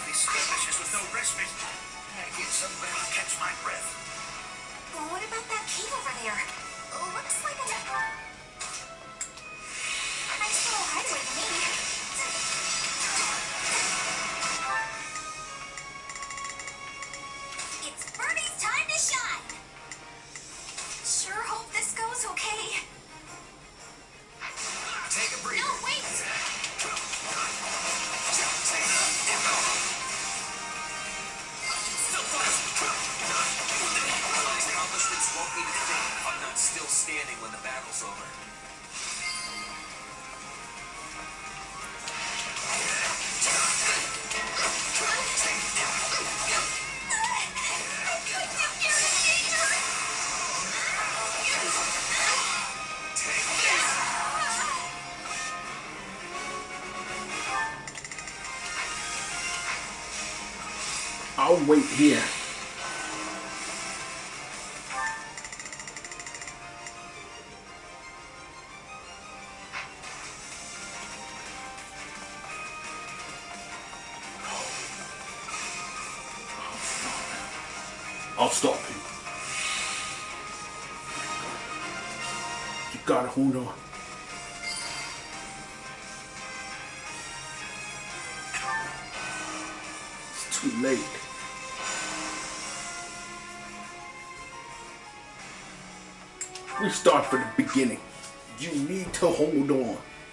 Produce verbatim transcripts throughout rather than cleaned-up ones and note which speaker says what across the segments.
Speaker 1: Highly suspicious with no respite. I get somewhere to catch my breath.
Speaker 2: Well, what about that cave over there? Looks like a nice little hideaway to me. It's Bernie's time to shine. Sure hope this goes okay.
Speaker 1: Take a breather.
Speaker 2: No, wait!
Speaker 1: Accomplishments won't mean a thing if I'm not still standing when the battle's over.
Speaker 3: I'll wait here. I'll stop him. You gotta hold on. It's too late. We start from the beginning. You need to hold on.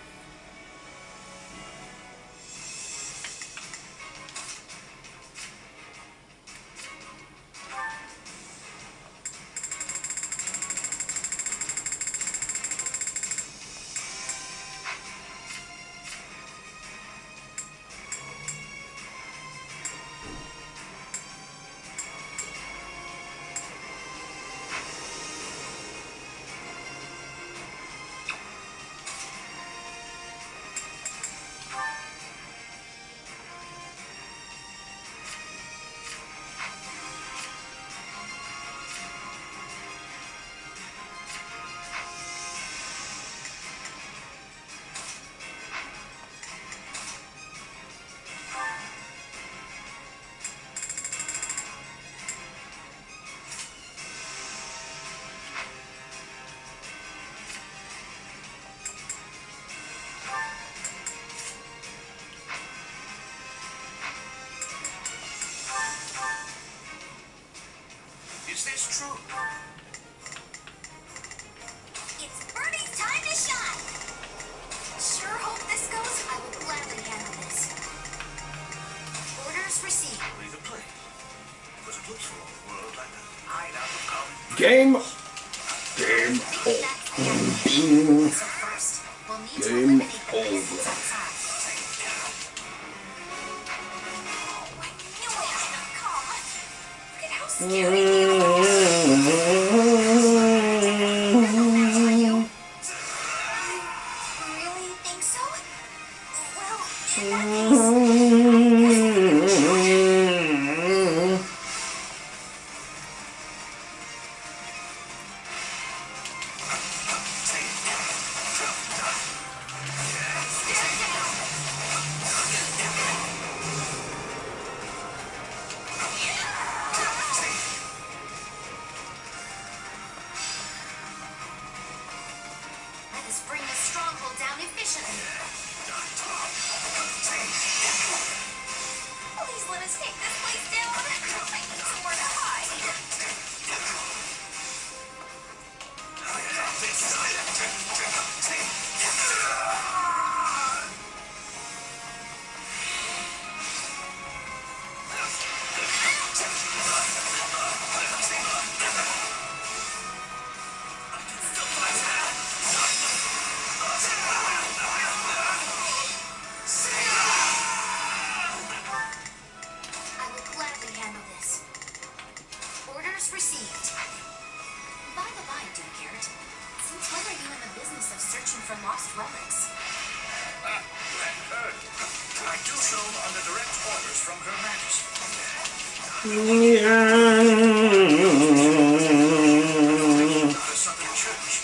Speaker 1: Is this true?
Speaker 2: It's Bernie's time to shine. Sure hope this goes. I will gladly handle this. Orders received.
Speaker 1: Leave the play. Was it looks for a world like a hideout of common
Speaker 3: Game. Game over.
Speaker 2: So first, we'll need to
Speaker 3: Game
Speaker 2: eliminate the peasants
Speaker 3: over.
Speaker 2: outside. Oh, I knew it was gonna come. Look at how scary they are. Are you? Really think so? Well, in that case, let us bring this stronghold down efficiently. Please let us take this place down. I need somewhere to hide. I will gladly handle this. Orders received. By the by, Duke Garrett, since when are you in the business of searching for lost relics?
Speaker 1: Ah, you hadn't heard. I do so under direct orders from Her Majesty. The Southern Church.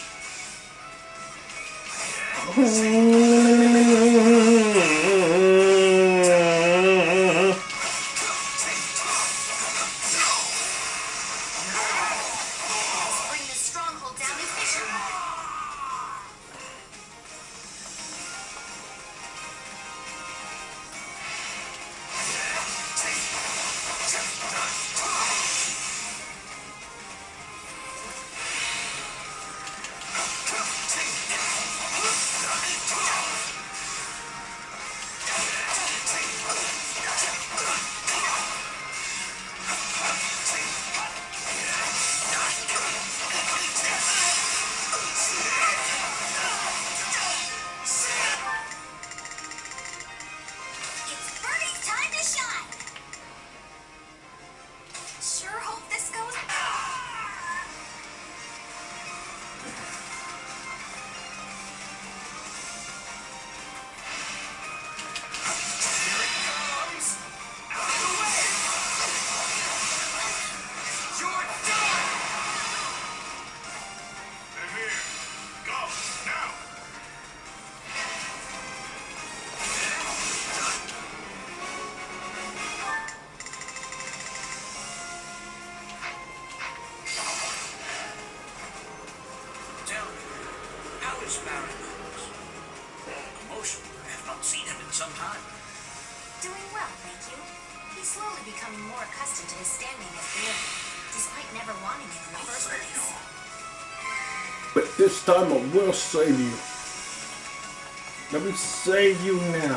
Speaker 1: Barrymores? Commotion. I have not seen him in some time.
Speaker 2: Doing well, thank you. He's slowly becoming more accustomed to his standing as Baron, despite never wanting it in the first place.
Speaker 3: But this time I will save you. Let me save you now.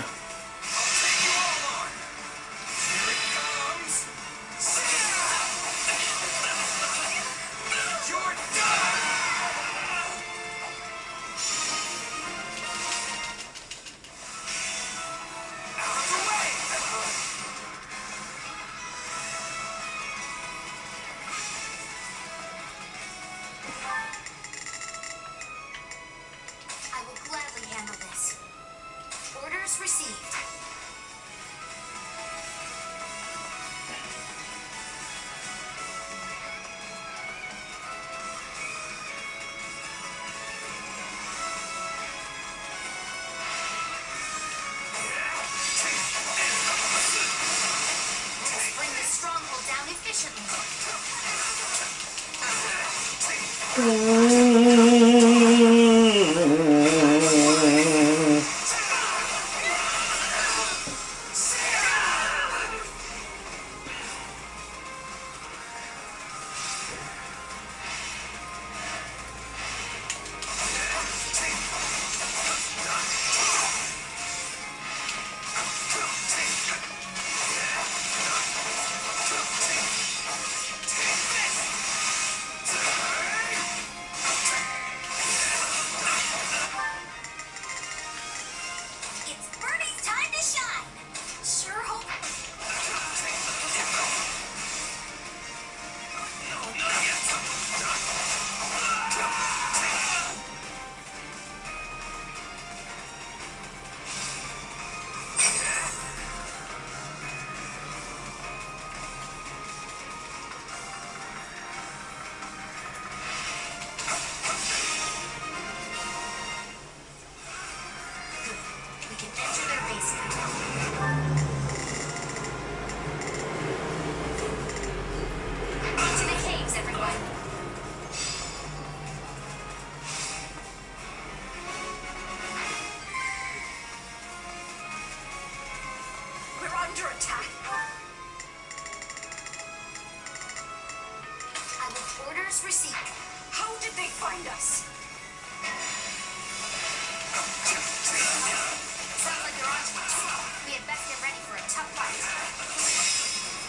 Speaker 2: I will gladly handle this. Orders received. Let's bring this stronghold down efficiently. It's Bernie's time to shine. Sure hope. We can enter their basement. To the caves, everyone. We're under attack. I will orders received. How did they find us? Sounds like they're onto us. We had best get ready for a tough fight.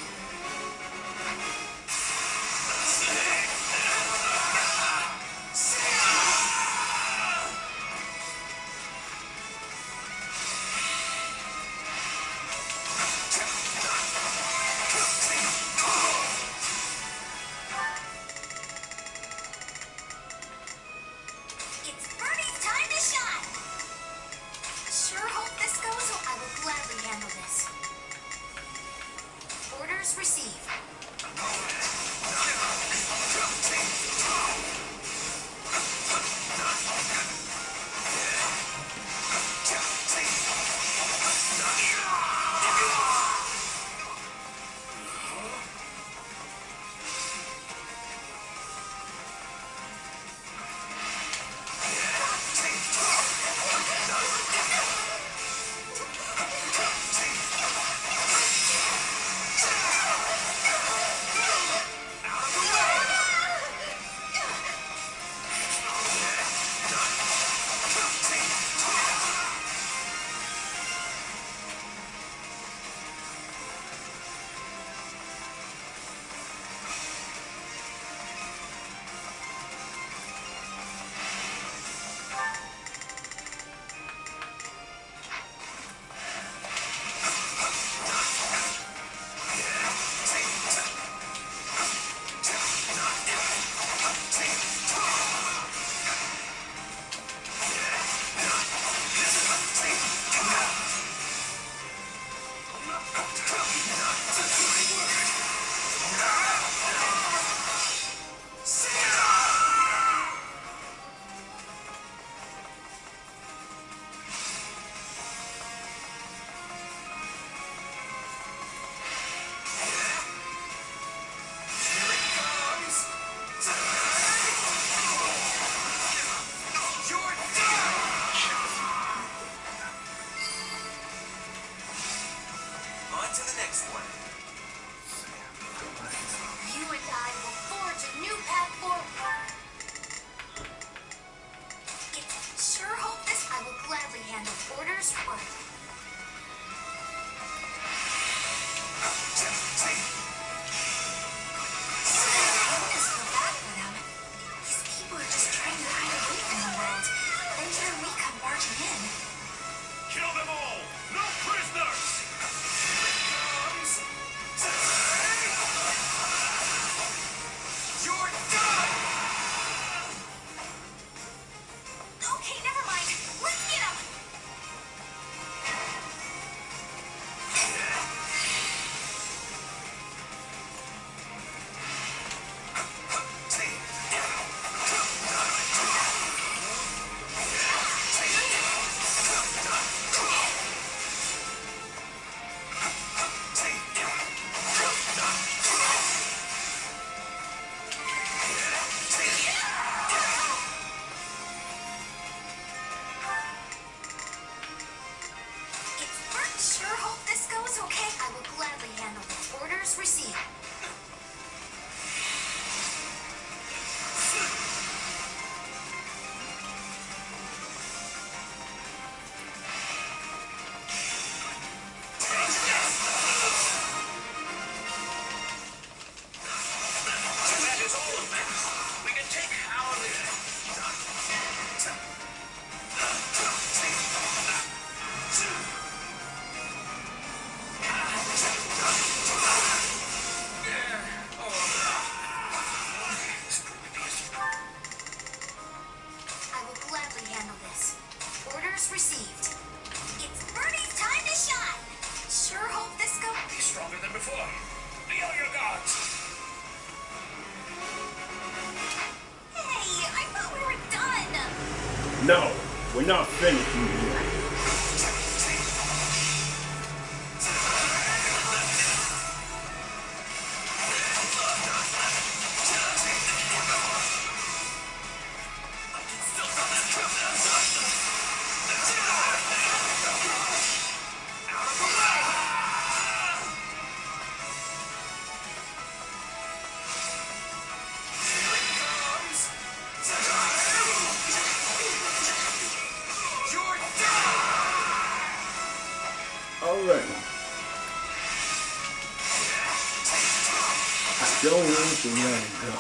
Speaker 2: It's Bernie's time to shine. Sure hope this goes well. I will gladly handle this. Orders received. Orders received.
Speaker 1: That is all of them. We can take our lead.
Speaker 2: I will gladly handle this. Orders received. It's Birdie's time to shine. Sure hope this goes.
Speaker 1: Be stronger than before. Be on your guards.
Speaker 2: Hey, I thought we were done.
Speaker 3: No, we're not finished here. Alright. I don't want to let it go.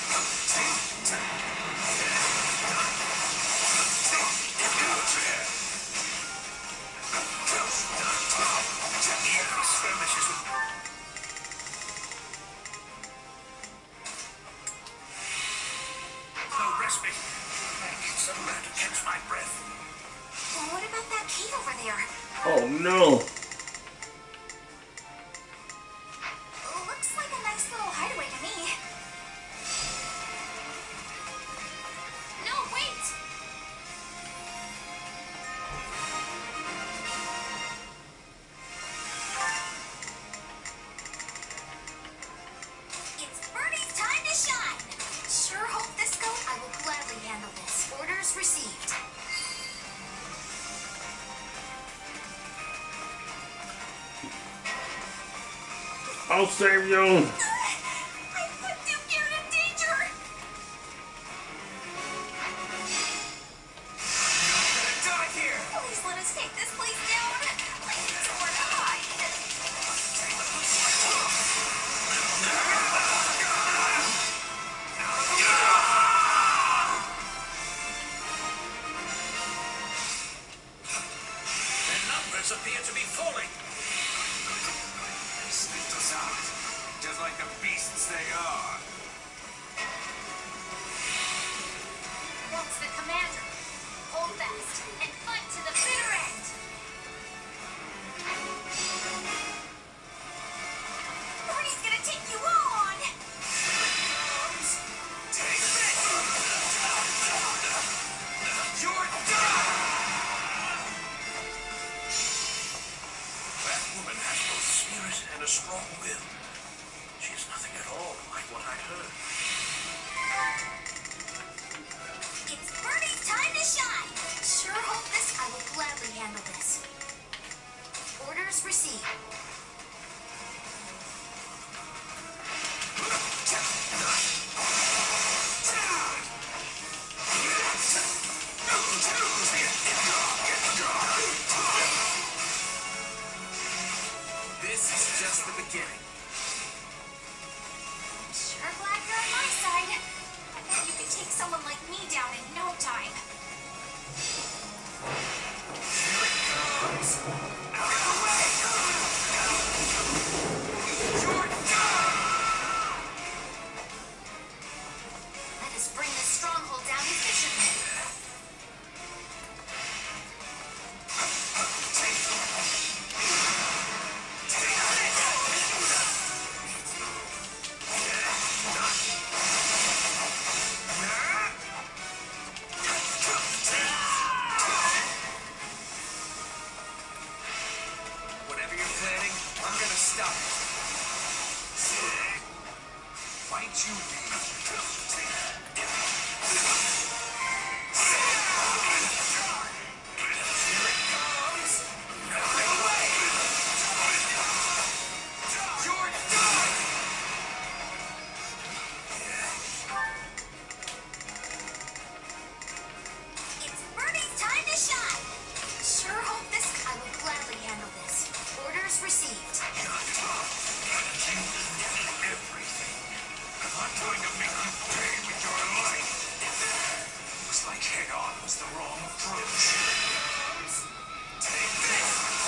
Speaker 1: No respite. Somewhere to catch my breath.
Speaker 2: Well, what about that key over there?
Speaker 3: Oh no.
Speaker 2: Looks like a nice little hideaway to me. No, wait! It's Birdie's time to shine! Sure hope this goes. I will gladly handle this. Orders received.
Speaker 3: I'll save you.
Speaker 2: I put Duke in danger!
Speaker 1: Die here!
Speaker 2: Please let us take this place down. I need somewhere to hide.
Speaker 1: Their numbers appear to be falling.
Speaker 4: They sniffed us out, just like the beasts they are.
Speaker 2: That's the commander. Hold fast and fight to the bitter end. Birdie's gonna take you all on.
Speaker 1: Take this! You're done! That woman has both spirit and a strong will. She is nothing at all like what I heard.
Speaker 2: It's Birdie's time to shine. Sure hope this. I will gladly handle this. Orders received.
Speaker 4: This is just the beginning.
Speaker 2: Sure glad you're on my side. I bet you could take someone like me down in no time.
Speaker 4: Here it comes. Out of the way! You're done!
Speaker 2: Let us bring this stronghold down efficiently.
Speaker 4: Whatever you're planning, I'm gonna stop it. Fight you Here it comes. Out of the way! You're done! going to make you pay with your life. Looks like head-on was the wrong approach. Take this!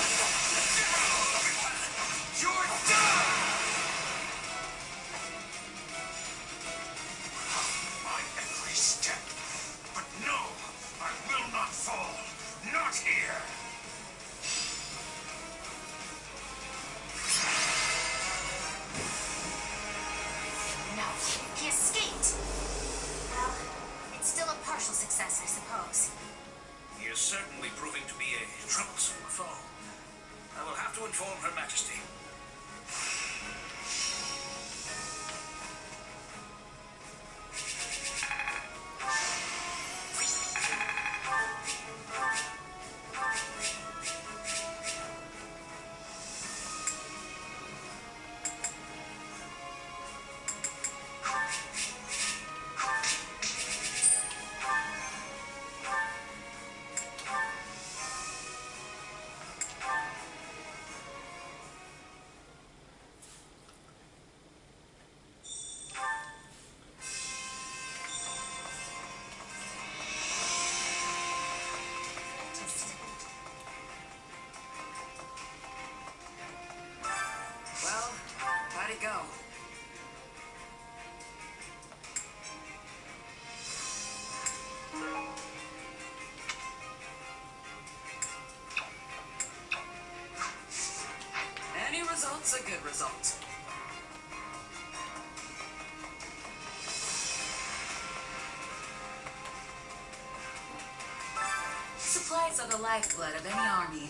Speaker 4: You're done! My every step. But no, I will not fall. Not here.
Speaker 2: No, he escaped. Well, it's still a partial success, I suppose.
Speaker 1: He is certainly proving to be a troublesome foe. I will have to inform Her Majesty.
Speaker 5: Well, how'd it go? Any result's a good result. Supplies are the lifeblood of any army.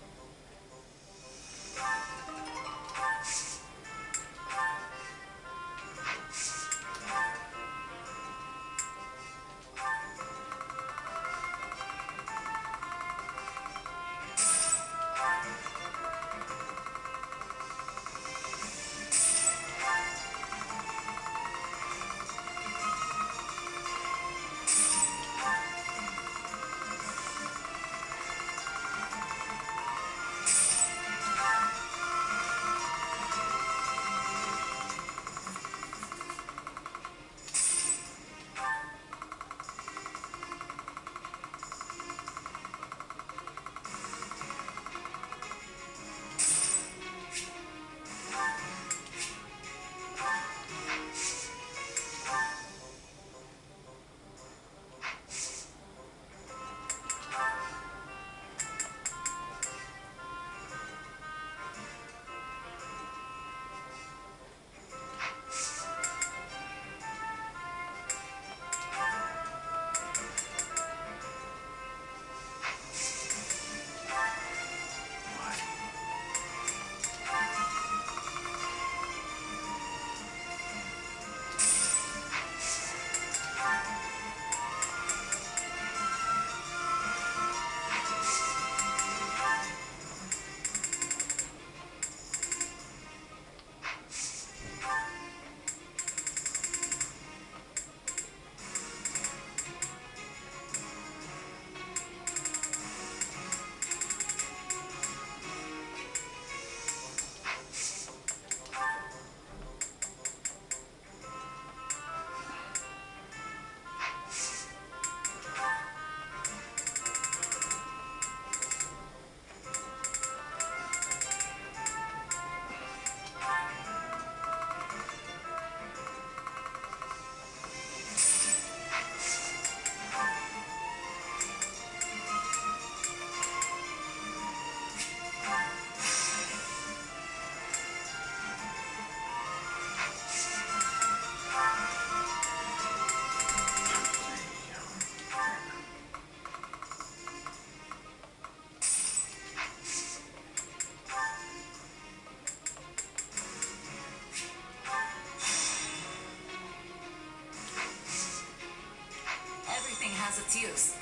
Speaker 5: Has its use.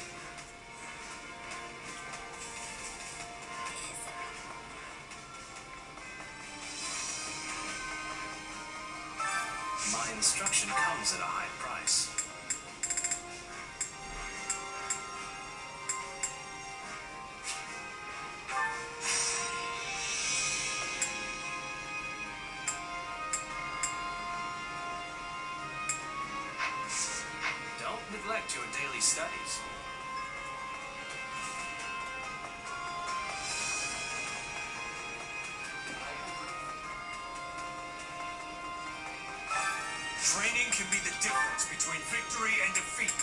Speaker 1: My instruction comes at a high price. neglect your daily studies. Training can be the difference between victory and defeat.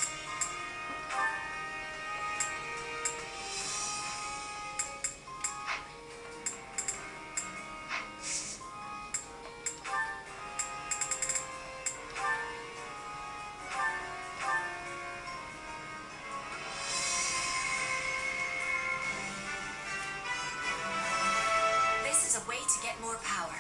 Speaker 2: This is a way to get more power.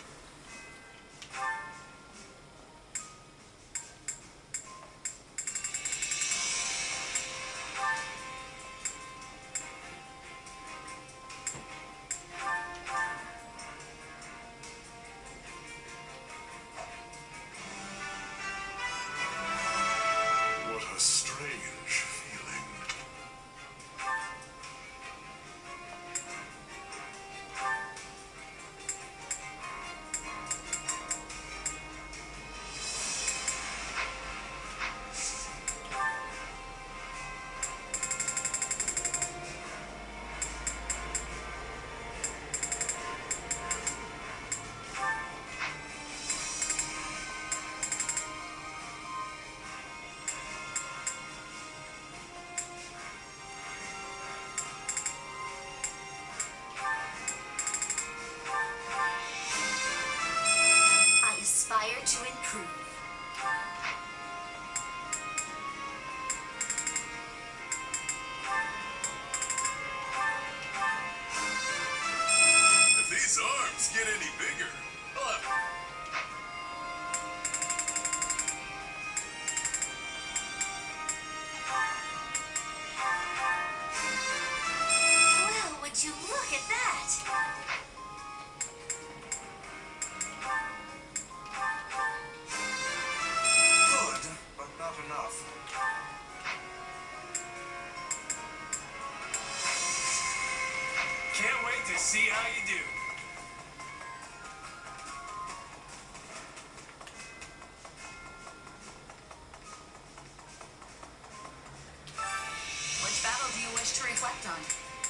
Speaker 4: What a strange feeling.
Speaker 2: I aspire to improve.
Speaker 4: If these arms get any bigger, I'll have
Speaker 2: Well, would you look at that?
Speaker 1: Good, but not enough. Can't wait to see how you do.
Speaker 5: Which battle do you wish to reflect on?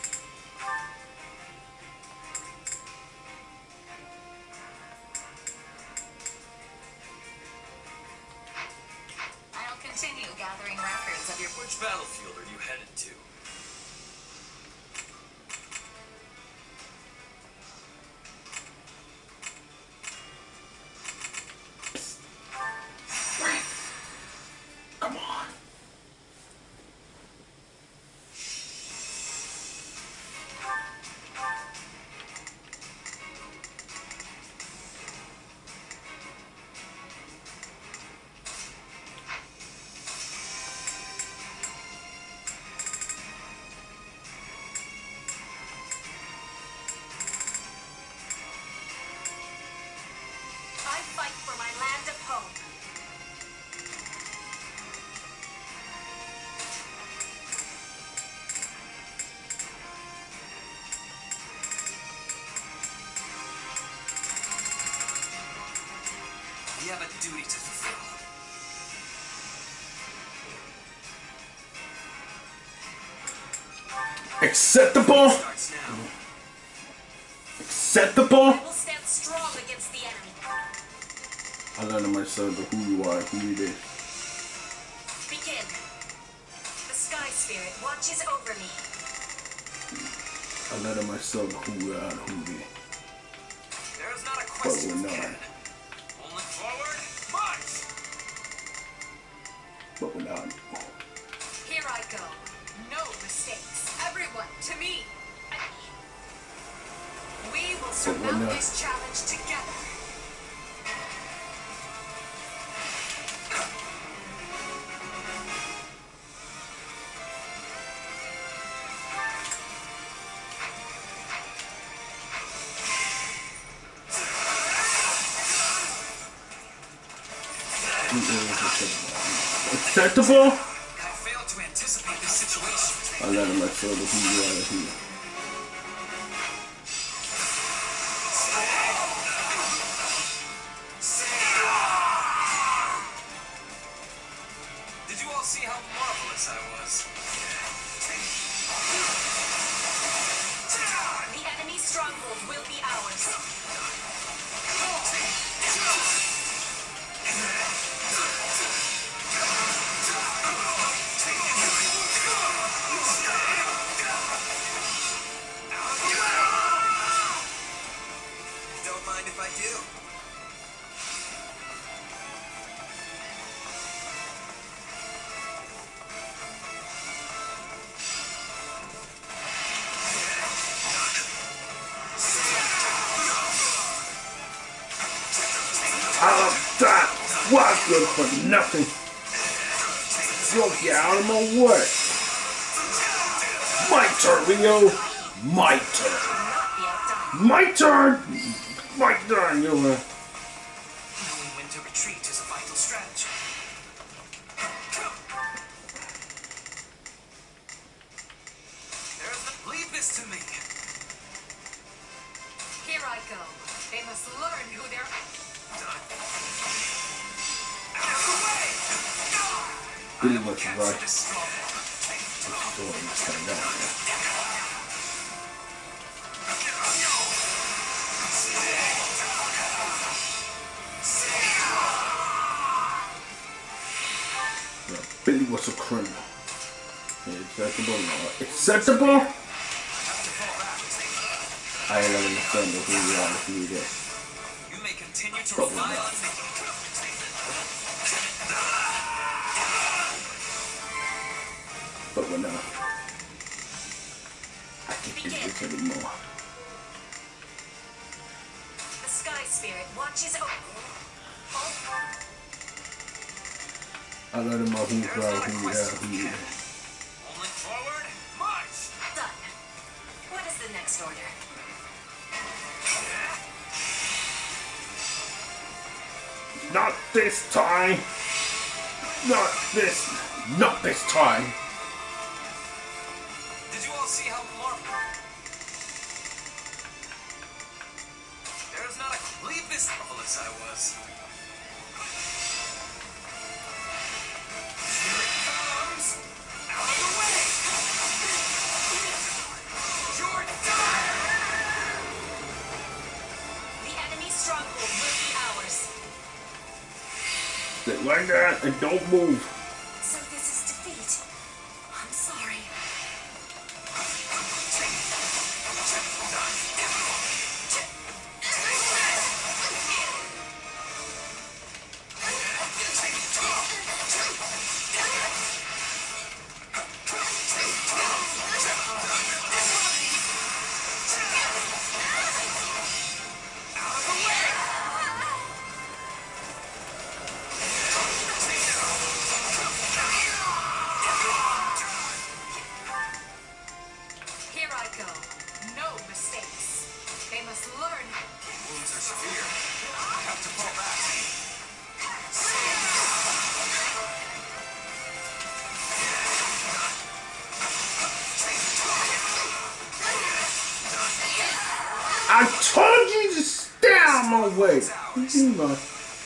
Speaker 5: I'll continue gathering records of your...
Speaker 1: Which battlefield are you headed to?
Speaker 3: Come on.
Speaker 2: I fight for my land of home.
Speaker 1: You have a duty to fulfill.
Speaker 3: Acceptable.
Speaker 1: Starts now.
Speaker 3: Acceptable.
Speaker 2: I will stand strong against the enemy.
Speaker 3: I learned myself who you are, who it is.
Speaker 2: Begin. The Sky Spirit watches over me.
Speaker 3: I learned myself who you are, who it is.
Speaker 1: There's not a
Speaker 3: But
Speaker 1: question
Speaker 3: we're
Speaker 1: of
Speaker 3: not.
Speaker 1: can. Pulling forward, march!
Speaker 3: But we're not.
Speaker 2: Here I go. No mistakes. Everyone to me. We will
Speaker 3: we're
Speaker 2: surmount
Speaker 3: not.
Speaker 2: this challenge together.
Speaker 3: Acceptable.
Speaker 1: I failed to anticipate this situation.
Speaker 3: I learned myself who you are, who it is.
Speaker 1: Did you all see how
Speaker 3: All of that was good for nothing. You'll get out of my way. My turn, Rio. My turn. My turn. My turn, you uh.
Speaker 1: Knowing when to retreat is a vital strategy. There's the... Leave this to me.
Speaker 5: Here I go. They must learn who they're...
Speaker 1: Out of the way!
Speaker 3: Pretty much
Speaker 1: Catch
Speaker 3: right.
Speaker 1: this strong.
Speaker 3: So I'm just coming down here. Yeah, Billy was a criminal. Acceptable? No. Acceptable? I don't understand who you are if you do this.
Speaker 1: You may continue to
Speaker 3: But we're
Speaker 1: rely
Speaker 3: not.
Speaker 1: on me.
Speaker 3: But we're not. I can't do this anymore.
Speaker 5: The Sky Spirit watches over...
Speaker 3: I let him know who's right, who you are, who you are.
Speaker 1: Only forward, march!
Speaker 5: Done. What is the next order?
Speaker 3: Not this time! Not this! Not this time!
Speaker 1: Did you all see how more... There's not a... Leave this marvelous I was. Here it comes! Out of the way! You're done!
Speaker 5: The enemy's stronghold will be ours.
Speaker 3: Sit like that and don't move.
Speaker 5: So this is defeat. I'm sorry. Here I go. No mistakes. They must learn.
Speaker 1: Wounds are severe. I have to fall back.
Speaker 3: I told you to stay out of my way! What do you mean by-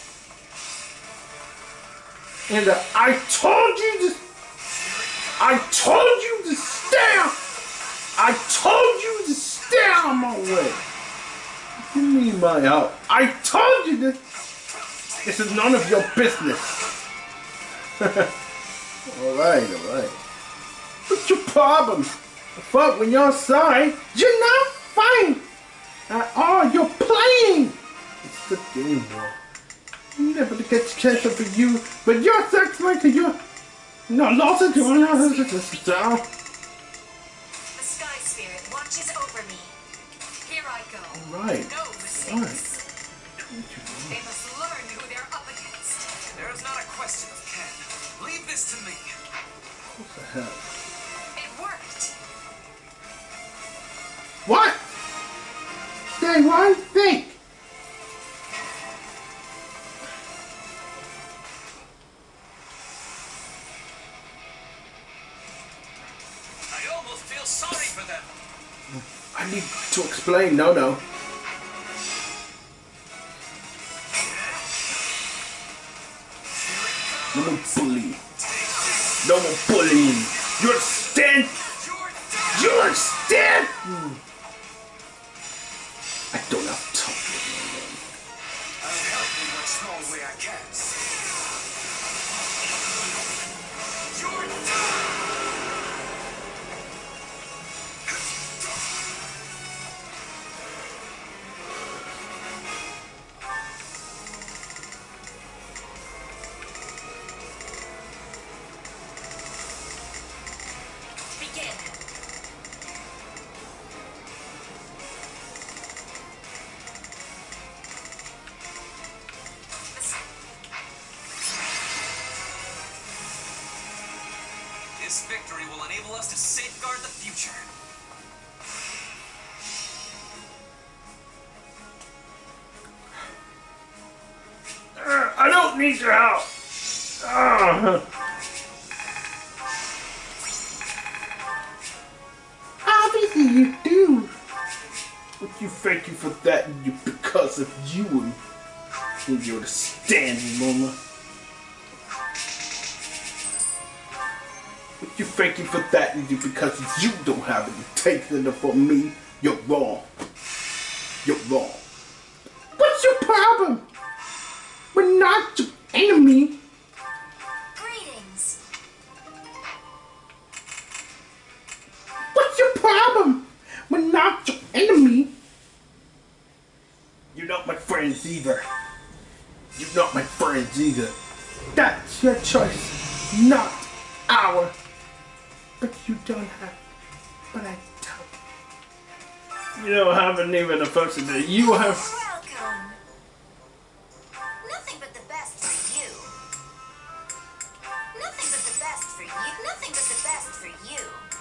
Speaker 3: And uh, I told you to... I told you to stay out... I told you to stay out of my way! What do you mean by help? I told you this! This is none of your business! Alright, alright. What's your problem? Fuck, when you're outside, you're not fine! At all, you're playing! It's the game, boy. You never get a chance for you, but you're sex like you. No, lost it to another.
Speaker 5: The Sky Spirit watches over me. Here I go.
Speaker 3: Alright.
Speaker 5: No mistakes. They must learn who they're up against.
Speaker 1: There is not a question of can. Leave this to me.
Speaker 3: What the hell?
Speaker 5: It worked.
Speaker 3: What? Say one thing.
Speaker 1: I almost feel sorry for them.
Speaker 3: I need to explain. No, no. No more bullying. No more bullying. You understand? You understand? I don't have time for no
Speaker 1: I'll help you in a small way I can. You're done!
Speaker 5: Begin.
Speaker 6: victory will enable us to safeguard the future.
Speaker 3: Uh, I don't need your help. Uh. Obviously you do. But you thank you for that you, because of you and, and you're the standing mama. But you thank you for that and you because you don't have it taken for me. You're wrong. You're wrong. What's your problem? We're not your enemy.
Speaker 2: Greetings.
Speaker 3: What's your problem? We're not your enemy. You're not my friends either. You're not my friends either. That's your choice, not ours. But you don't have. But I don't. You don't have it even the first day. You have.
Speaker 2: Welcome. Nothing but the best for you. Nothing but the best for you. Nothing but the best for you.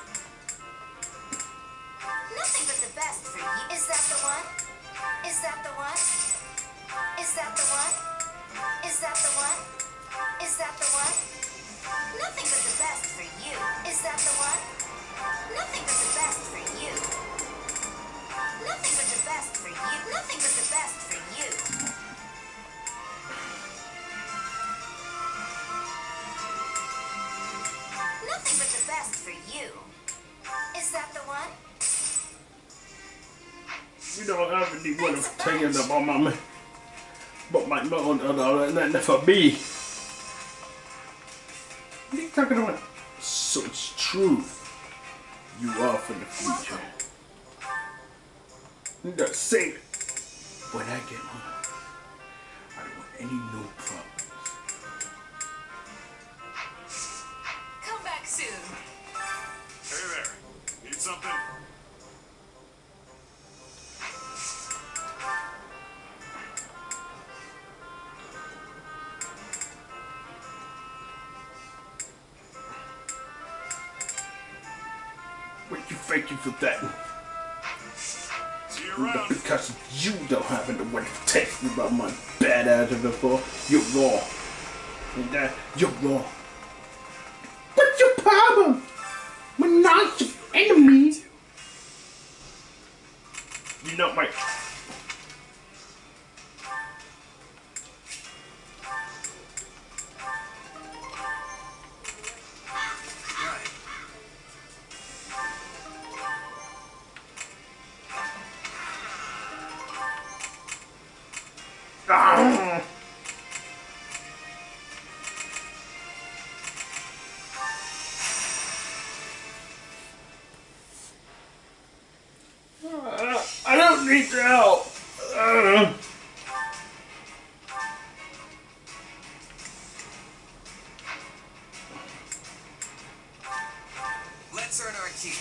Speaker 2: Nothing but the best for you. Is that the one? Is that the one? Is that the one? Is that the one? Is that the one? Nothing but the best for you. Is that the one? Nothing but the best for you. Nothing but the best for you. Nothing but the best for you. Nothing but the best for you. Is that the one?
Speaker 3: You don't have anyone of taking about my but my mom and that for me. What are you talking about? So it's true. You are for the future. You gotta save it. When I get home, I don't want any no problems.
Speaker 5: Come back soon.
Speaker 4: Hey there. Need something?
Speaker 3: But you thank you for that.
Speaker 4: See you
Speaker 3: But
Speaker 4: around.
Speaker 3: because you don't have any way to text me about my bad attitude before, you're wrong. And that, you're wrong. What's your problem? We're not your enemy. You know my. Ah. Uh, I don't need your help. Uh.
Speaker 6: Let's earn our keep.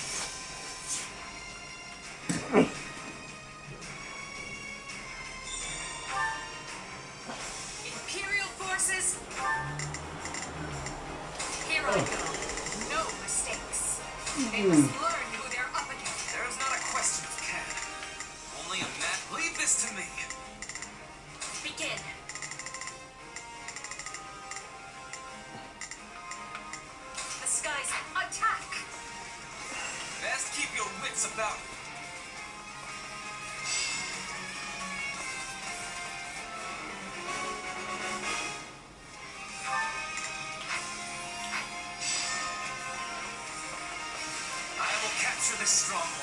Speaker 5: Imperial forces. Here I go. No mistakes. They must learn who they're up against.
Speaker 6: There's not a question of can. Only a man. Leave this to me.
Speaker 5: Begin. The skies attack.
Speaker 6: Best keep your wits about you. I will capture this stronghold.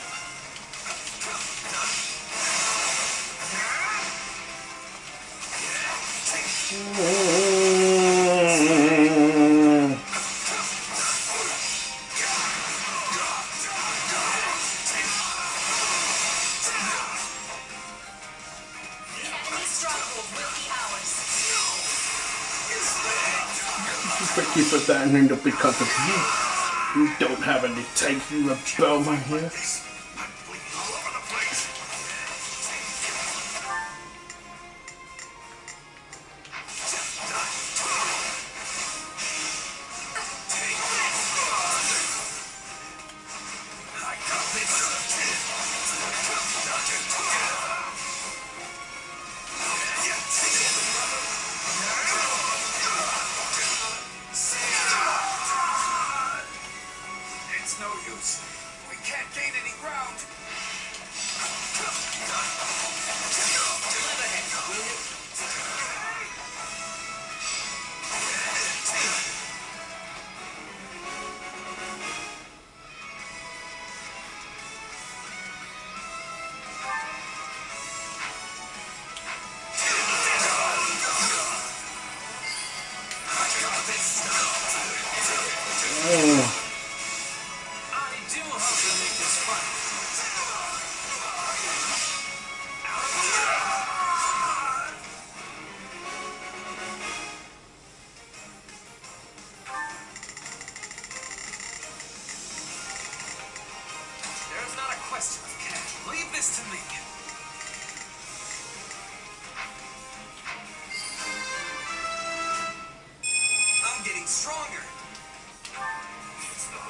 Speaker 5: The enemy stronghold will be ours.
Speaker 3: Thank you for that, and because of you, you don't have any takes. You rebel, my hair.
Speaker 4: I'm bleeding all over the place.
Speaker 6: stronger.
Speaker 4: It's no,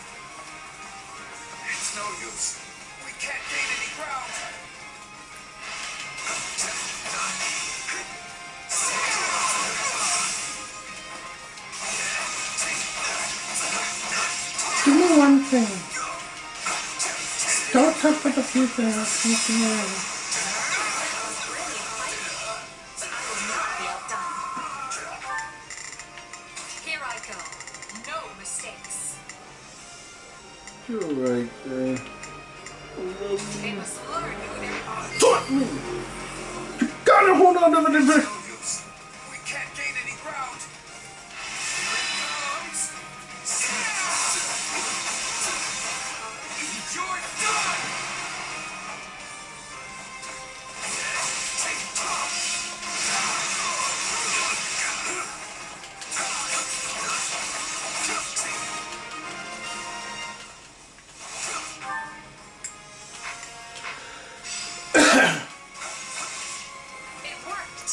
Speaker 4: it's no use. We can't gain any ground.
Speaker 3: Give me one thing. Don't talk about the future. Future.
Speaker 5: Brilliant fight, but I will not be outdone. Here I go. No mistakes.
Speaker 3: You're right there.
Speaker 5: They must learn who they are.
Speaker 3: Fuck me! You gotta hold on to the
Speaker 4: No
Speaker 3: bit.
Speaker 4: use. We can't gain any ground. Here it comes. You're done.
Speaker 5: It worked.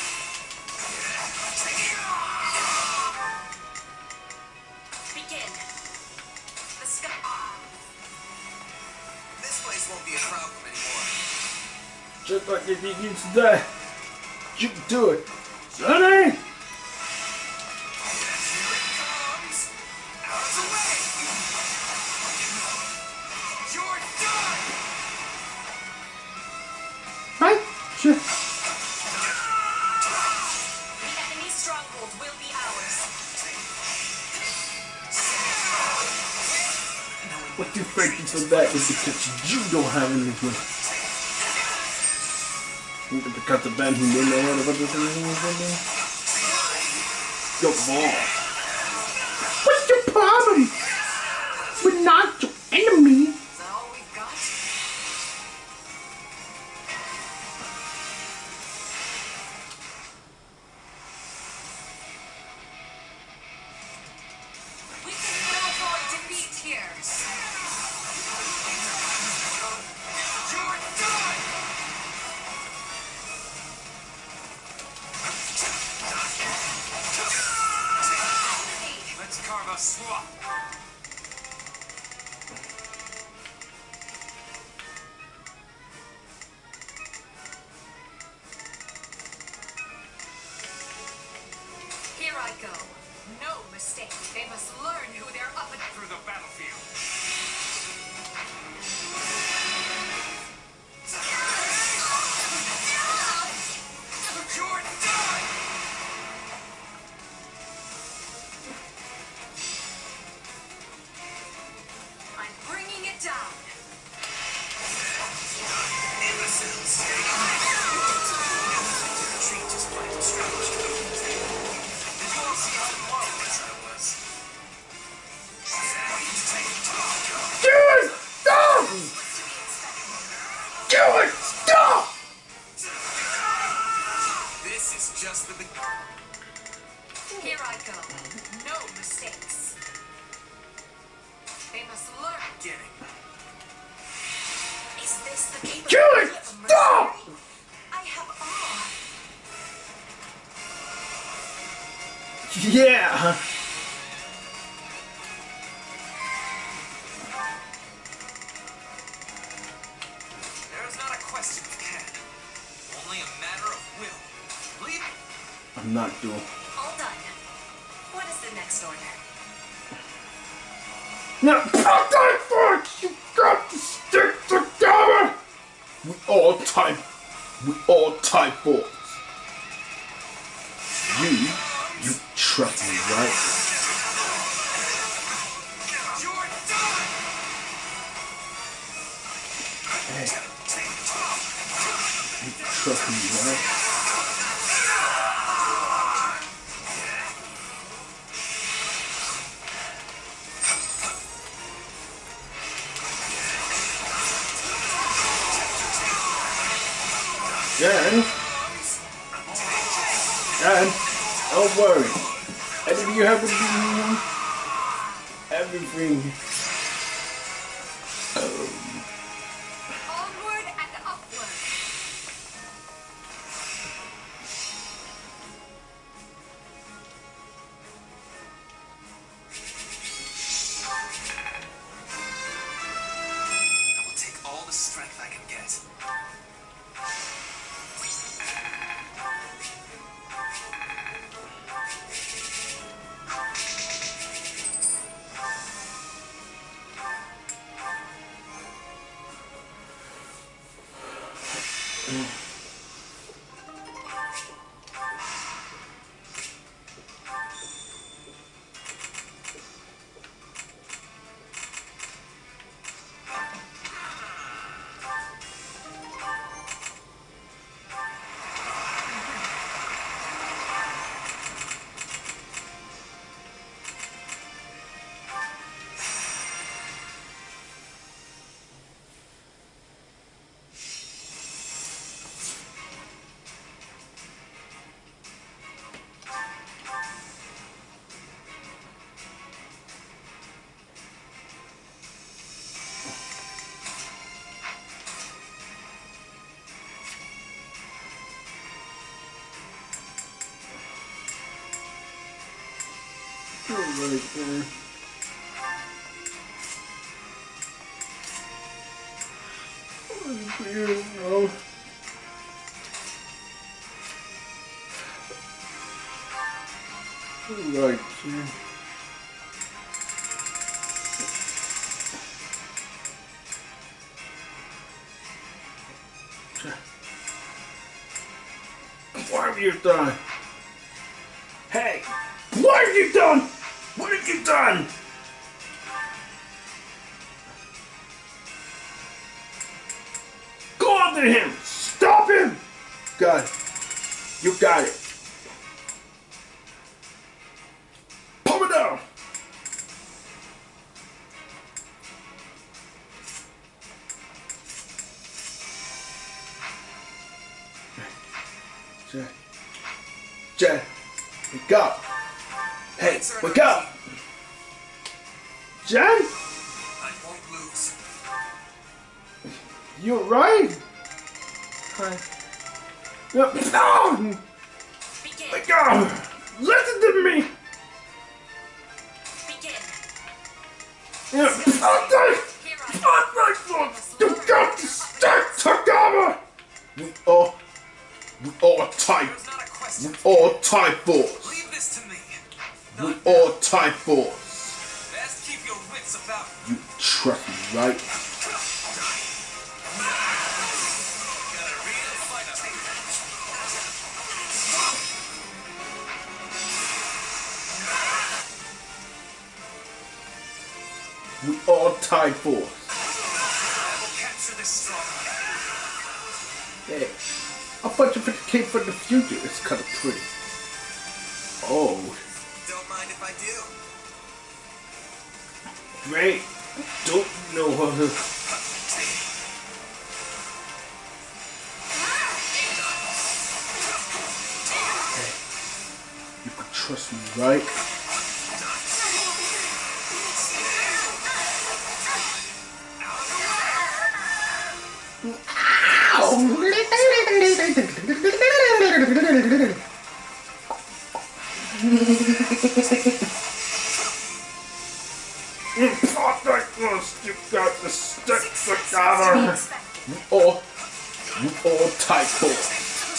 Speaker 5: Begin. The sky.
Speaker 6: This place won't be a problem anymore.
Speaker 3: Just like if you used to die. You can do it. Sonny!
Speaker 4: Here it comes. Out of the way. You're done.
Speaker 3: Right? Sure.
Speaker 5: The enemy's stronghold will be ours.
Speaker 3: What you thank you for that is because you don't have anything. You get to cut the band who didn't know what about this thing. Your ball. What's your problem? We're not your enemy.
Speaker 5: Is that all we've got? We can now avoid defeat here.
Speaker 4: You're done. Let's carve a swap.
Speaker 5: Here I go. No mistake. They must learn who they're up against.
Speaker 4: Through the battlefield. You're done.
Speaker 5: I'm bringing it down.
Speaker 4: Imbeciles.
Speaker 6: Retreat is quite strange.
Speaker 4: Did you all see how marvelous I was?
Speaker 3: Do it! Stop! Do it! Stop!
Speaker 6: This is just the beginning.
Speaker 5: Here I go. No mistakes. They must learn.
Speaker 6: Beginning.
Speaker 5: Is this the
Speaker 3: Do
Speaker 5: capability
Speaker 3: it!
Speaker 5: of a
Speaker 3: Stop!
Speaker 5: mercenary? I have awe.
Speaker 3: Yeah.
Speaker 6: There is not a question of can. Only a matter of will. Leave.
Speaker 3: I'm not doing.
Speaker 5: All done. What is the next order?
Speaker 3: Now, put that first! You got to stick together! We all type. We all type boys. You, you trust me, right?
Speaker 4: You're done.
Speaker 3: Hey. You trust me, right? And, and, don't worry. Anything you happen to be everything. Um,
Speaker 5: Onward and upward.
Speaker 3: Alright, man. You know. Alright, man. What have you done? Hey! What have you done? What have you done? Go after him! Stop him! Got it. You got it. Pull it down! Jen. Jen. Wake up. Hey, wake up! Jen?
Speaker 6: I won't lose.
Speaker 3: You're right. Hi. No. No.
Speaker 5: Begin.
Speaker 3: Wake up! Listen to me.
Speaker 5: Begin.
Speaker 3: Yeah. Fuck that.
Speaker 5: Here I
Speaker 3: Fuck my foot. You got to start together. We all, we all type.
Speaker 6: There's not a question.
Speaker 3: We all type force.
Speaker 6: Leave this to me.
Speaker 3: We
Speaker 6: Not
Speaker 3: all type force.
Speaker 6: best keep your wits about you.
Speaker 3: You trust me, right?
Speaker 6: Got a real fight up.
Speaker 3: We all type force.
Speaker 6: I will capture this strong.
Speaker 3: Hey, a bunch of fifty K for the future. It's kind of pretty. Oh,
Speaker 6: Don't mind if I do.
Speaker 3: great. Don't know how to. Hey, you can trust me, right? You got the stick together. We all, we all type force.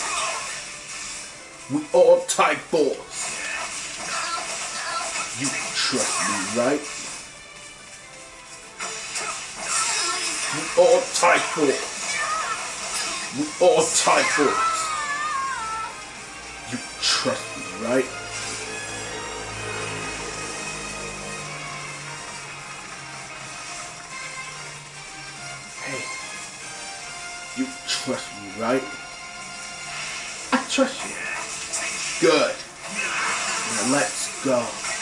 Speaker 3: We all type force. You trust me, right? We all type force. We all type force. You trust me, right? Hey, you trust me, right? I trust you. Good. Now let's go.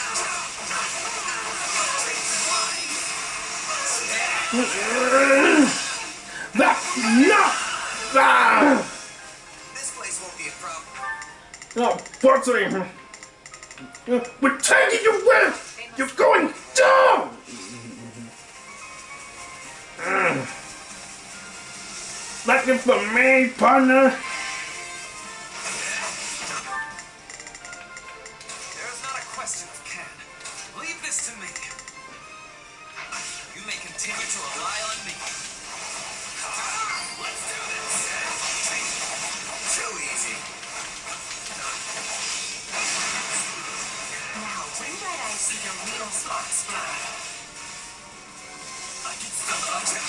Speaker 3: That's enough! Ah!
Speaker 6: This place won't be a problem.
Speaker 3: Oh, Bugsy! We're taking you with! You're going down! Mm. Looking for me, partner?
Speaker 6: There's not a question of can. Leave this to me. You may continue to rely on me. Let's do this. Too easy.
Speaker 5: Now, when might I see the real sparks fly?
Speaker 6: I can still touch it.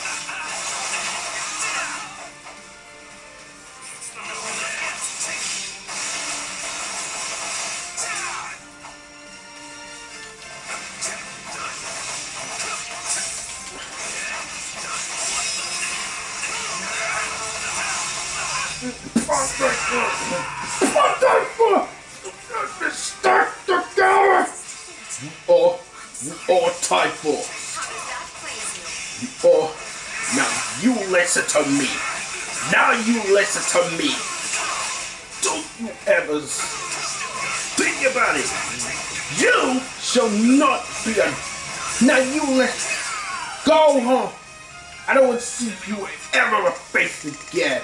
Speaker 3: Start the tower! You all, you all type force.
Speaker 5: How does that please you?
Speaker 3: You all, now you listen to me. Now you listen to me. Don't you ever think about it. You shall not be a. Now you listen. Go home. I don't want to see you ever face again.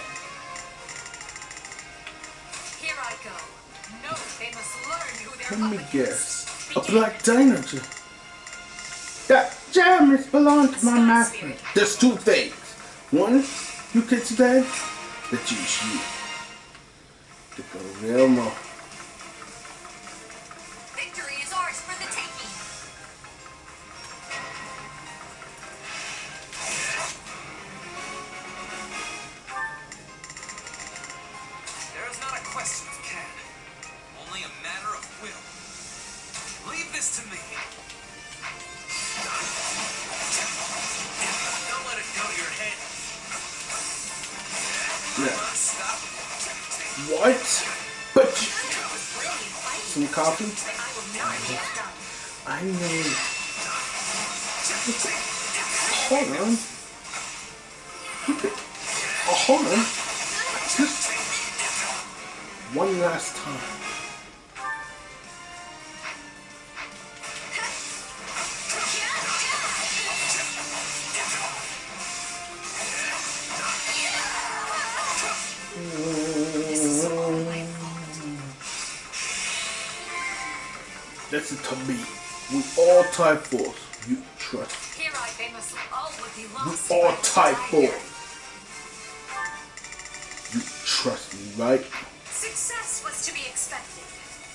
Speaker 5: Here I go. No, they must learn who
Speaker 3: Let
Speaker 5: they're
Speaker 3: me
Speaker 5: up
Speaker 3: guess.
Speaker 5: against.
Speaker 3: A black dynamite. That gem is belonged to my master. There's two things. One, you get today, the juice you. To go real more.
Speaker 5: Victory is ours for the taking.
Speaker 6: There is not a question of can. Only a matter of will. Leave this to me. Don't let it go to your head.
Speaker 3: Yeah.
Speaker 6: Stop.
Speaker 3: What? But you...
Speaker 5: That was brilliant fighting.
Speaker 3: Some coffee?
Speaker 5: I will not be outdone.
Speaker 3: I know. Hold on. Oh, hold on. Just one last time. Listen to me. We all type force. You trust.
Speaker 5: Here I they must all would be
Speaker 3: We
Speaker 5: lost.
Speaker 3: all
Speaker 5: if I
Speaker 3: type
Speaker 5: die
Speaker 3: force.
Speaker 5: here.
Speaker 3: You trust me, right?
Speaker 5: Success was to be expected.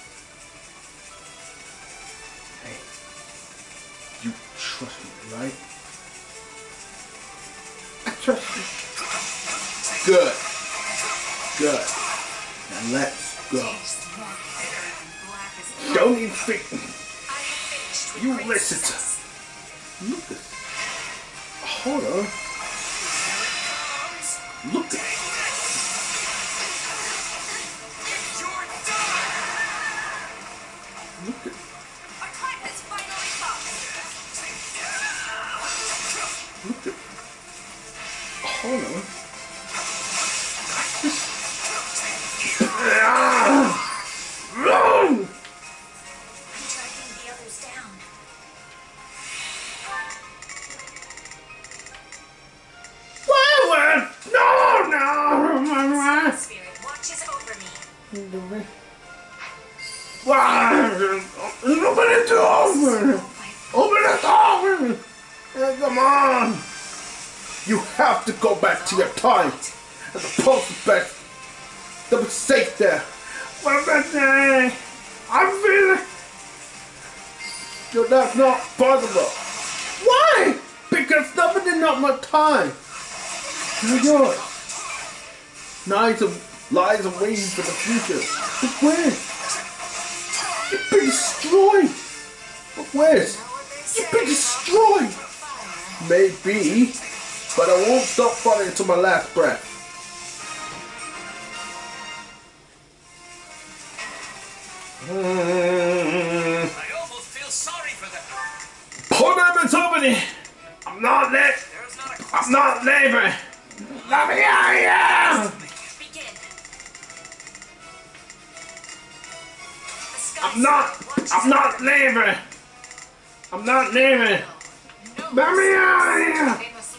Speaker 3: Hey. You trust me, right? I trust you. Good. Good. Now let's go.
Speaker 5: Taste more bitter and black as blood.
Speaker 3: Don't even think.
Speaker 5: I have finished with
Speaker 3: You
Speaker 5: great
Speaker 3: listen to-
Speaker 5: success.
Speaker 3: Look at. Hold on. Look at. Look at.
Speaker 5: Our time has finally come.
Speaker 3: Look at. Hold on. Run!
Speaker 5: I'm tracking the others down.
Speaker 3: Forward! No, no!
Speaker 5: Spirit watches over me.
Speaker 3: Open the door! Open the door! Come on! You have to go back to your time. As a post best. The mistake there. What that day? I'm feeling. Yo, that's not possible. Why? Because nothing is not my time. Now yours. Lies and lies and ways for the future. But where? You've been destroyed. But where's? You've been destroyed. Maybe, but I won't stop fighting until my last breath. Mm.
Speaker 6: I almost feel sorry for them.
Speaker 3: Hold on, it's opening. I'm not let.
Speaker 6: There is not a
Speaker 3: I'm
Speaker 6: question.
Speaker 3: not leaving. Let me out of here.
Speaker 5: Begin. The sky
Speaker 3: I'm not.
Speaker 5: spirit watches
Speaker 3: I'm not
Speaker 5: over me.
Speaker 3: leaving. I'm not leaving.
Speaker 5: No
Speaker 3: Let me out of here.
Speaker 5: They must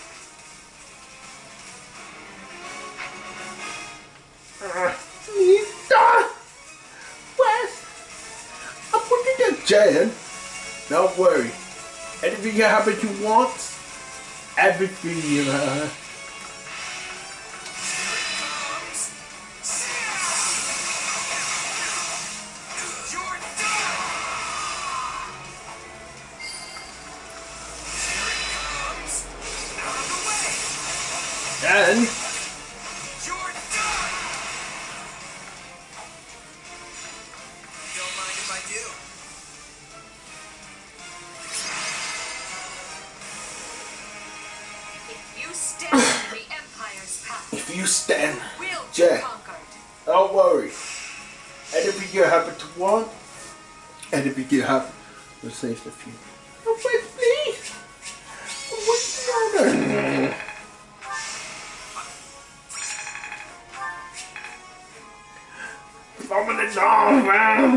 Speaker 3: Uh, Nita. West. I'm putting you in jail. Don't worry. Anything you happen you want, everything you have.
Speaker 6: You're done. Out of the way.
Speaker 3: And
Speaker 6: You're done. Don't mind if I do.
Speaker 5: If you stand in the Empire's path,
Speaker 3: if you stand,
Speaker 5: will be
Speaker 3: Jack.
Speaker 5: conquered.
Speaker 3: don't worry. Anything you happen to want, anything you happen will save the future. Oh, wait, please. What's the other? Open the door, man.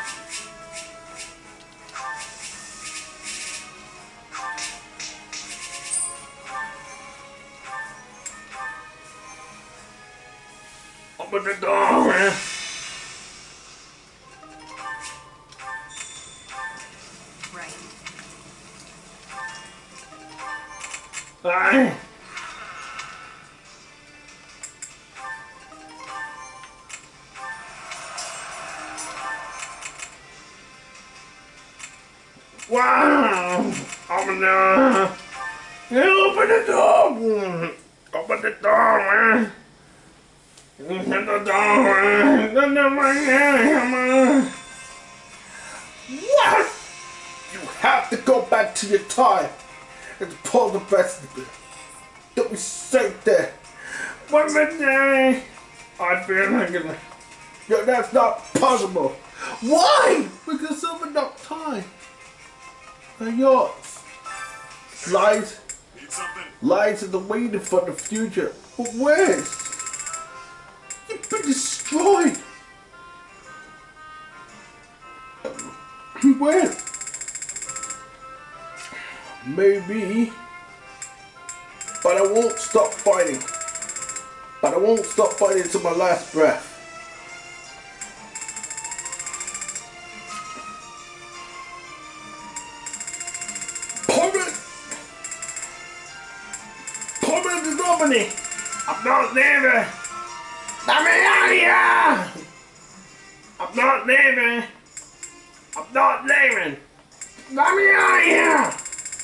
Speaker 3: Open the door, man. Ah. Wow! Open the door! Open the door! Open the door, man! Open the door, man! Open the door! What? You have to go back to your time and pull the rest of it. Don't be safe there. One minute. I feel like it. Yo, that's not possible. Why? Because of enough time. And yours. Lies.
Speaker 1: Need something?
Speaker 3: Lies are the waiting for the future. But where's? You've been destroyed. Where? Maybe. But I won't stop fighting. But I won't stop fighting to my last breath. Palmer! Palmer is opening! I'm not leaving! Let me out of here! I'm not leaving! I'm not leaving! Let me out of here!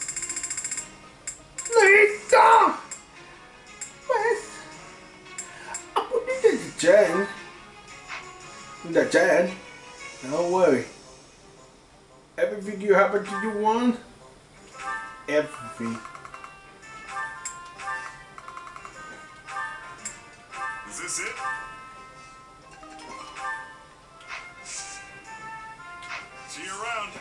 Speaker 3: Please go! Where's... I put it in the Jen. In the Jen. Don't worry. Everything you happen to you want. Everything.
Speaker 1: Is this it? See you around.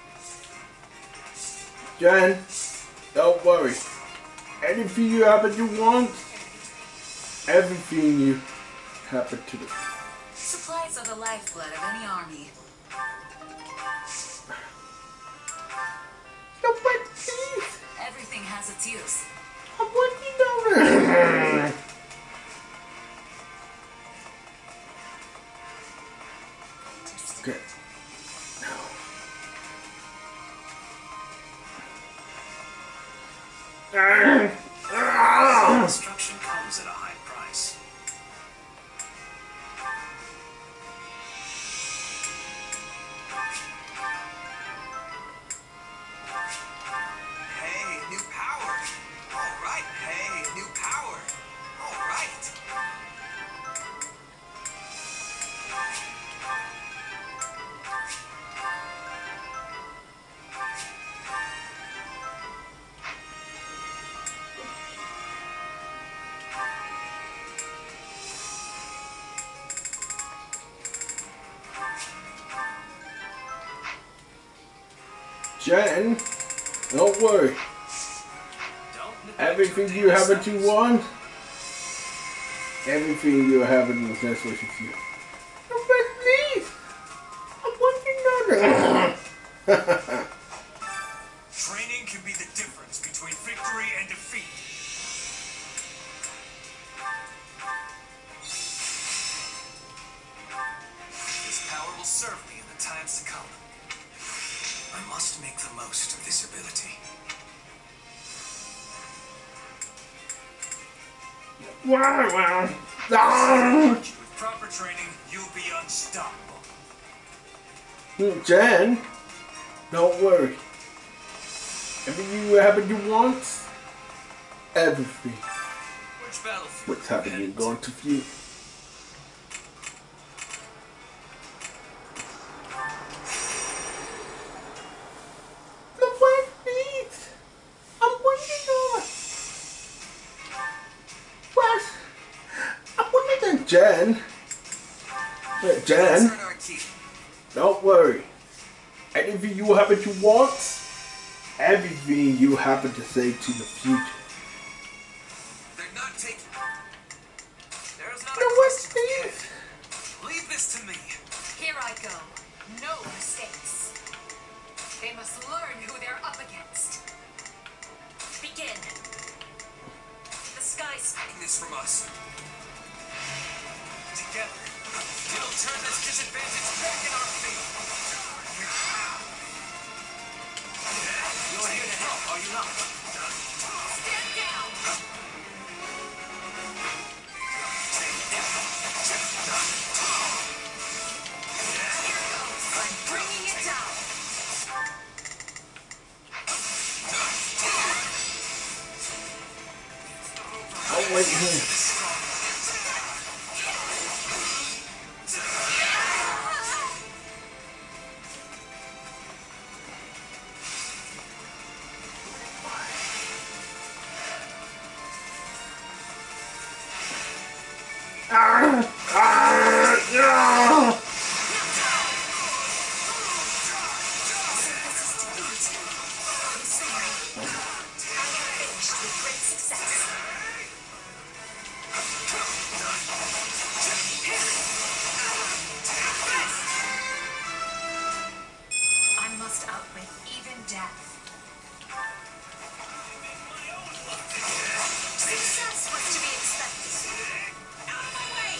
Speaker 3: Jen, don't worry. Anything you happen to want, everything you happen to do.
Speaker 5: Supplies are the lifeblood of any army.
Speaker 3: No, but please.
Speaker 5: Everything has its use.
Speaker 3: I'm working on it. Okay.
Speaker 6: Destruction comes at a high price. Hey, new power. All right. Hey, new power. All right.
Speaker 3: Jen, don't worry.
Speaker 6: Don't
Speaker 3: Everything you happen to want, everything you happen to that's what you feel. No, but please, I'm working on it.
Speaker 1: Training can be the difference between victory and defeat.
Speaker 6: This power will serve me in the times to come. I must make the most of this ability.
Speaker 3: Wow, wow. Ah.
Speaker 1: With proper training, you'll be unstoppable.
Speaker 3: Jen, don't worry. Everything you happen to want, everything.
Speaker 6: Which battlefield?
Speaker 3: What's happening going to you? Jen, Wait, Jen, don't worry. Anything you happen to want, everything you happen to say to the future.
Speaker 6: They're not taking. There's not
Speaker 3: No,
Speaker 6: a
Speaker 3: what's
Speaker 6: question.
Speaker 3: this?
Speaker 6: Leave this to me.
Speaker 5: Here I go. No mistakes. They must learn who they're up against. Begin. The skies.
Speaker 6: Take this from us. Together, it'll turn this disadvantage back in our favor. You're here to help, are you not?
Speaker 5: Stand down.
Speaker 3: right here. Ah! Ah! Yeah!
Speaker 5: I must outwit even death. Success was to be expected. Out of my way!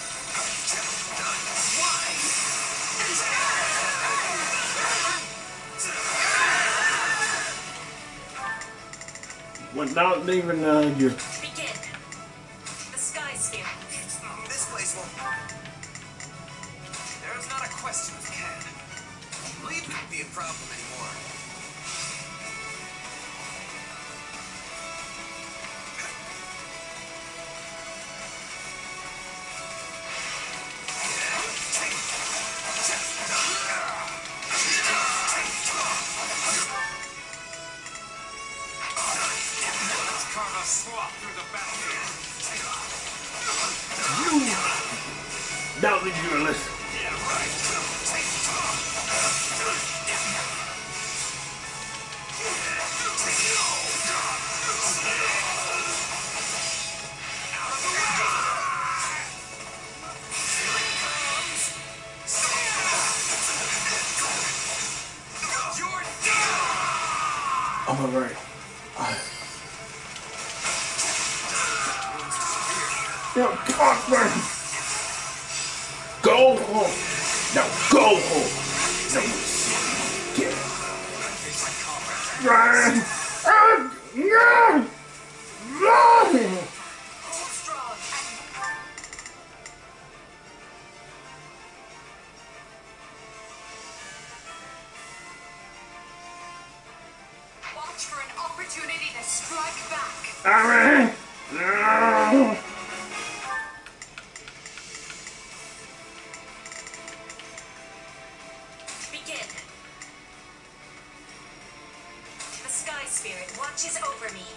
Speaker 3: Without leaving uh, you.
Speaker 5: Begin. The sky sphere.
Speaker 6: This place won't. There is not a question of can. Leave wouldn't be a problem anymore. Let's carve a swath through the battlefield.
Speaker 3: Don't leave you to listen.
Speaker 6: Yeah, right.
Speaker 3: I'm alright. Yo, Cockburn! Go home! Now go home! No, get it. Run! Ah, no! Run!
Speaker 5: Hold strong and watch for an opportunity to strike back.
Speaker 3: Alright! No!
Speaker 5: Begin. The sky spirit watches over me.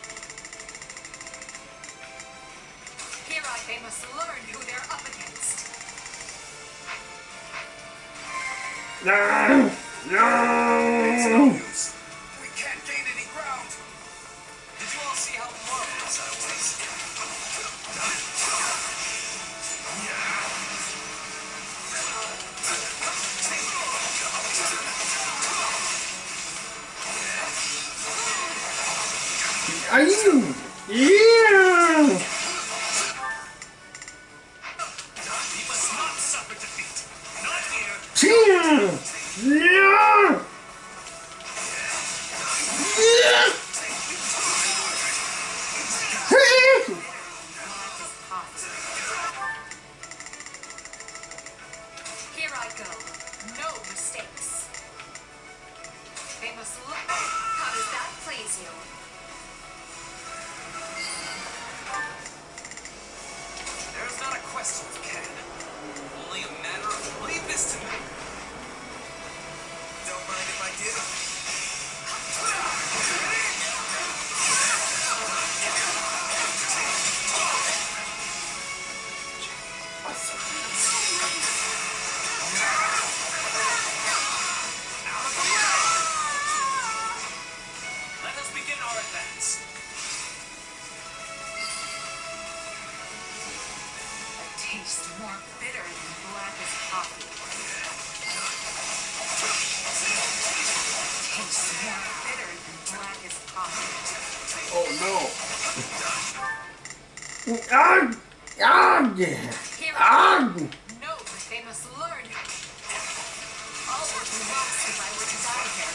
Speaker 5: Here I they must learn who they're up against.
Speaker 3: No!
Speaker 6: It's no
Speaker 3: No!
Speaker 6: use. We can't gain any ground. Did you all see how marvelous I was?
Speaker 3: Are you? Yeah!
Speaker 6: He must not suffer defeat. Not here.
Speaker 3: Cheer! Yeah! Yeah!
Speaker 5: Here I go. No mistakes. They must look. How does that please you?
Speaker 6: There is not a question of can. Only a matter of leave this to me. Don't mind if I do. Let us begin our advance.
Speaker 5: A taste more bitter than black as coffee. Taste more bitter than black as coffee.
Speaker 3: Oh no! Ah! Ah! Yeah!
Speaker 5: Here I
Speaker 3: Ah!
Speaker 5: go. Know that they must learn. All would be lost if I were to die here.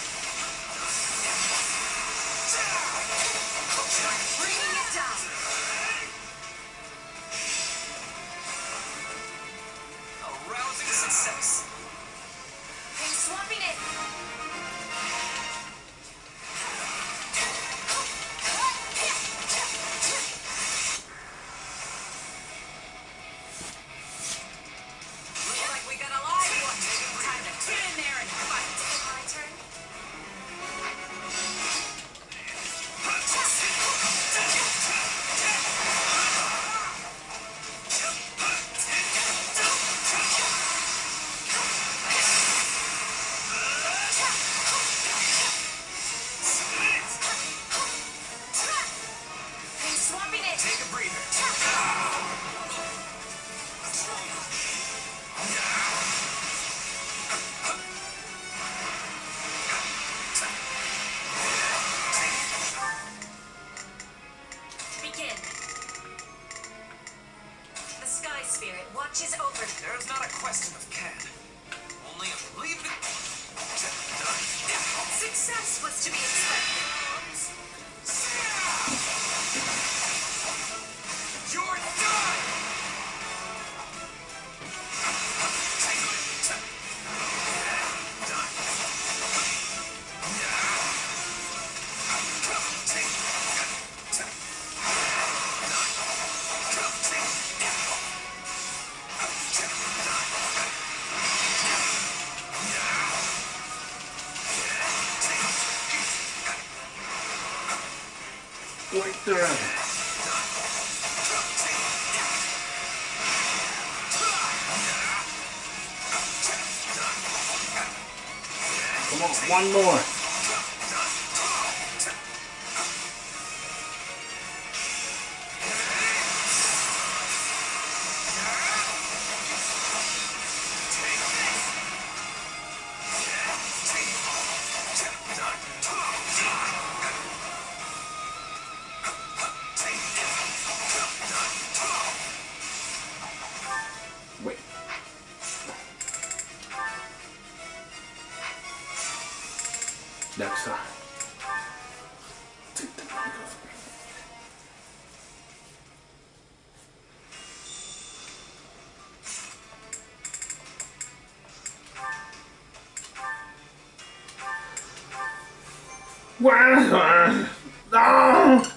Speaker 5: Bringing it down.
Speaker 6: A rousing success.
Speaker 5: I'm swapping it.
Speaker 3: Right there. Come on, one more. Wait. Next time. Take the knife. Where? No!